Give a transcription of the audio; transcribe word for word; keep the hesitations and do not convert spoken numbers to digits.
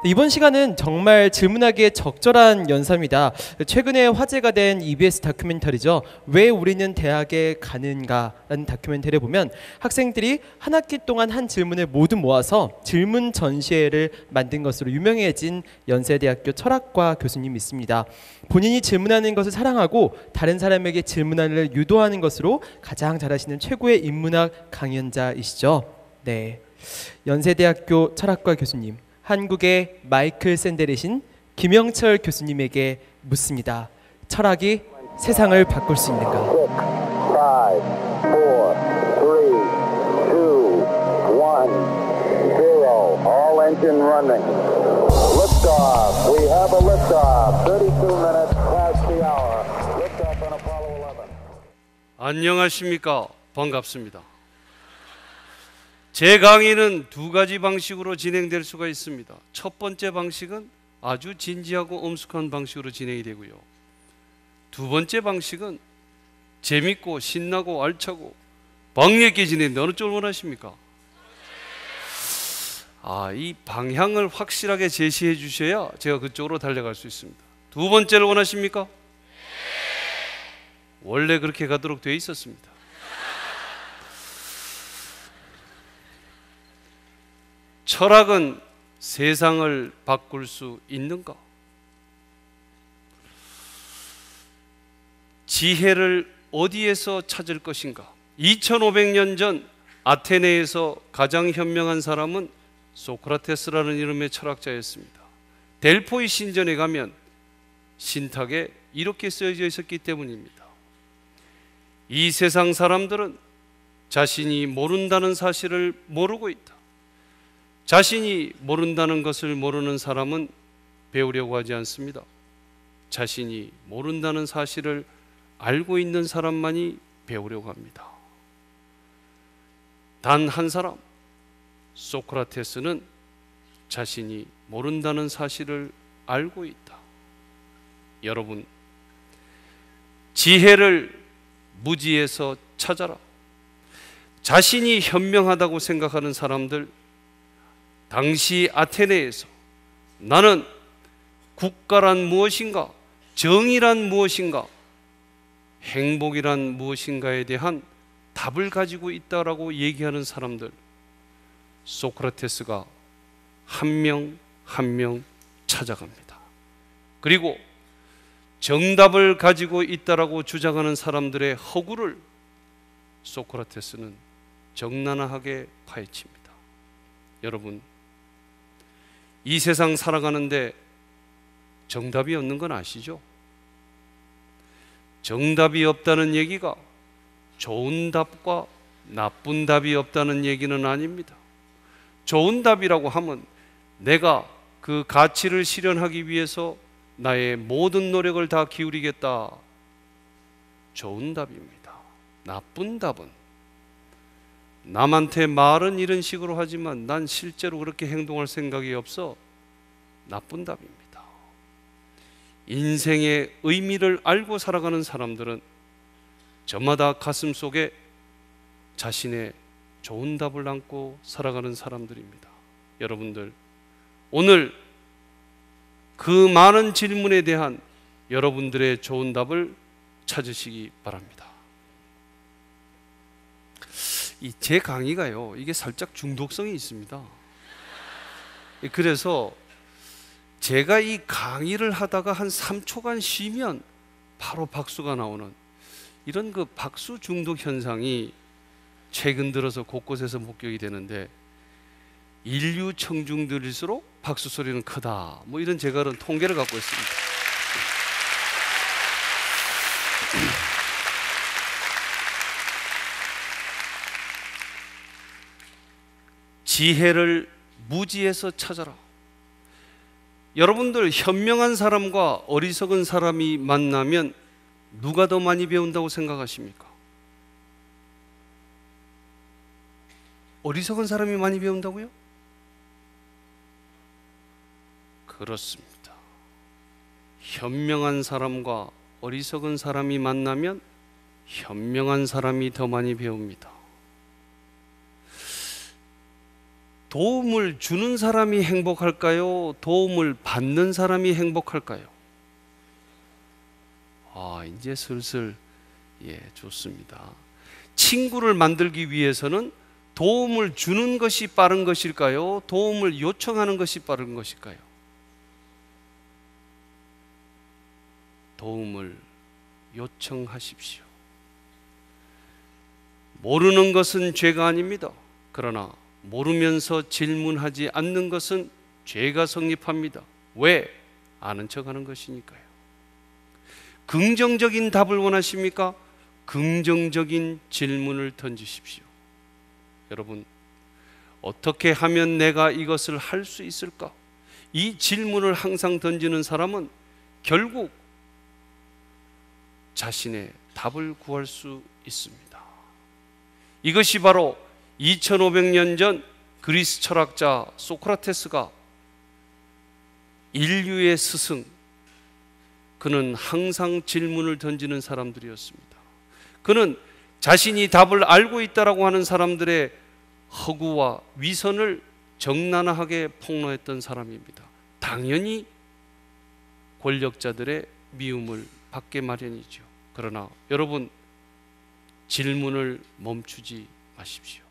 이번 시간은 정말 질문하기에 적절한 연사입니다. 최근에 화제가 된 이비에스 다큐멘터리죠. 왜 우리는 대학에 가는가 라는 다큐멘터리를 보면 학생들이 한 학기 동안 한 질문을 모두 모아서 질문 전시회를 만든 것으로 유명해진 연세대학교 철학과 교수님이 있습니다. 본인이 질문하는 것을 사랑하고 다른 사람에게 질문하는 유도하는 것으로 가장 잘하시는 최고의 인문학 강연자이시죠. 네, 연세대학교 철학과 교수님, 한국의 마이클 샌델이신 김영철 교수님에게 묻습니다. 철학이 세상을 바꿀 수 있는가? six, five, four, three, two, one, zero. All engine running. Liftoff. We have a liftoff. thirty-two minutes past the hour. Liftoff on Apollo eleven. 안녕하십니까? 반갑습니다. 제 강의는 두 가지 방식으로 진행될 수가 있습니다. 첫 번째 방식은 아주 진지하고 엄숙한 방식으로 진행이 되고요. 두 번째 방식은 재밌고 신나고 알차고 방역 있게 진행되는데 어느 쪽을 원하십니까? 아, 이 방향을 확실하게 제시해 주셔야 제가 그쪽으로 달려갈 수 있습니다. 두 번째를 원하십니까? 원래 그렇게 가도록 되어 있었습니다. 철학은 세상을 바꿀 수 있는가? 지혜를 어디에서 찾을 것인가? 이천오백 년 전 아테네에서 가장 현명한 사람은 소크라테스라는 이름의 철학자였습니다. 델포이 신전에 가면 신탁에 이렇게 쓰여져 있었기 때문입니다. 이 세상 사람들은 자신이 모른다는 사실을 모르고 있다. 자신이 모른다는 것을 모르는 사람은 배우려고 하지 않습니다. 자신이 모른다는 사실을 알고 있는 사람만이 배우려고 합니다. 단 한 사람, 소크라테스는 자신이 모른다는 사실을 알고 있다. 여러분, 지혜를 무지에서 찾아라. 자신이 현명하다고 생각하는 사람들, 당시 아테네에서 나는 국가란 무엇인가, 정의란 무엇인가, 행복이란 무엇인가에 대한 답을 가지고 있다라고 얘기하는 사람들, 소크라테스가 한 명 한 명 찾아갑니다. 그리고 정답을 가지고 있다라고 주장하는 사람들의 허구를 소크라테스는 적나라하게 파헤칩니다. 여러분, 이 세상 살아가는데 정답이 없는 건 아시죠? 정답이 없다는 얘기가 좋은 답과 나쁜 답이 없다는 얘기는 아닙니다. 좋은 답이라고 하면 내가 그 가치를 실현하기 위해서 나의 모든 노력을 다 기울이겠다. 좋은 답입니다. 나쁜 답은 남한테 말은 이런 식으로 하지만 난 실제로 그렇게 행동할 생각이 없어. 나쁜 답입니다. 인생의 의미를 알고 살아가는 사람들은 저마다 가슴 속에 자신의 좋은 답을 안고 살아가는 사람들입니다. 여러분들, 오늘 그 많은 질문에 대한 여러분들의 좋은 답을 찾으시기 바랍니다. 이 제 강의가요, 이게 살짝 중독성이 있습니다. 그래서 제가 이 강의를 하다가 한 삼 초간 쉬면 바로 박수가 나오는 이런 그 박수 중독 현상이 최근 들어서 곳곳에서 목격이 되는데, 인류 청중들일수록 박수 소리는 크다, 뭐 이런 제가 그런 통계를 갖고 있습니다. 지혜를 무지에서 찾아라. 여러분들, 현명한 사람과 어리석은 사람이 만나면 누가 더 많이 배운다고 생각하십니까? 어리석은 사람이 많이 배운다고요? 그렇습니다. 현명한 사람과 어리석은 사람이 만나면 현명한 사람이 더 많이 배웁니다. 도움을 주는 사람이 행복할까요? 도움을 받는 사람이 행복할까요? 아, 이제 슬슬 예, 좋습니다. 친구를 만들기 위해서는 도움을 주는 것이 빠른 것일까요? 도움을 요청하는 것이 빠른 것일까요? 도움을 요청하십시오. 모르는 것은 죄가 아닙니다. 그러나 모르면서 질문하지 않는 것은 죄가 성립합니다. 왜? 아는 척하는 것이니까요. 긍정적인 답을 원하십니까? 긍정적인 질문을 던지십시오. 여러분, 어떻게 하면 내가 이것을 할 수 있을까? 이 질문을 항상 던지는 사람은 결국 자신의 답을 구할 수 있습니다. 이것이 바로 이천오백 년 전 그리스 철학자 소크라테스가 인류의 스승, 그는 항상 질문을 던지는 사람들이었습니다. 그는 자신이 답을 알고 있다라고 하는 사람들의 허구와 위선을 적나라하게 폭로했던 사람입니다. 당연히 권력자들의 미움을 받게 마련이죠. 그러나 여러분, 질문을 멈추지 마십시오.